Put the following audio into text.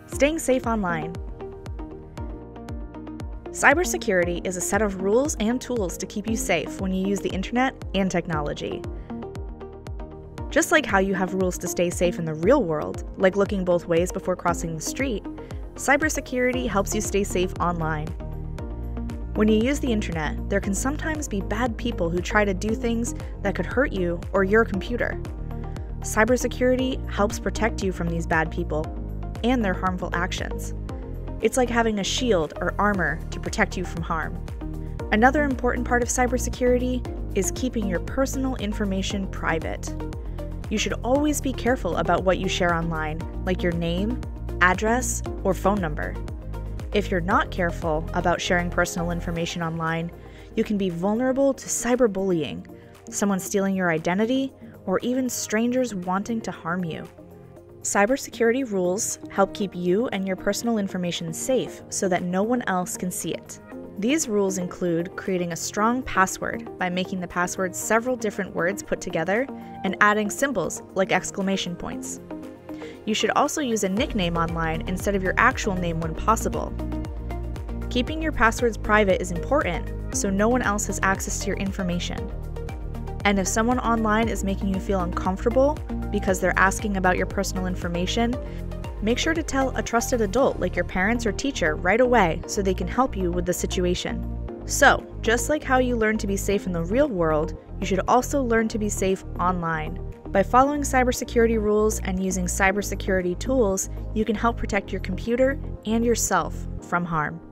Staying safe online. Cybersecurity is a set of rules and tools to keep you safe when you use the internet and technology. Just like how you have rules to stay safe in the real world, like looking both ways before crossing the street, cybersecurity helps you stay safe online. When you use the internet, there can sometimes be bad people who try to do things that could hurt you or your computer. Cybersecurity helps protect you from these bad people and their harmful actions. It's like having a shield or armor to protect you from harm. Another important part of cybersecurity is keeping your personal information private. You should always be careful about what you share online, like your name, address, or phone number. If you're not careful about sharing personal information online, you can be vulnerable to cyberbullying, someone stealing your identity, or even strangers wanting to harm you. Cybersecurity rules help keep you and your personal information safe so that no one else can see it. These rules include creating a strong password by making the password several different words put together and adding symbols like exclamation points. You should also use a nickname online instead of your actual name when possible. Keeping your passwords private is important so no one else has access to your information. And if someone online is making you feel uncomfortable because they're asking about your personal information, make sure to tell a trusted adult like your parents or teacher right away so they can help you with the situation. So, just like how you learn to be safe in the real world, you should also learn to be safe online. By following cybersecurity rules and using cybersecurity tools, you can help protect your computer and yourself from harm.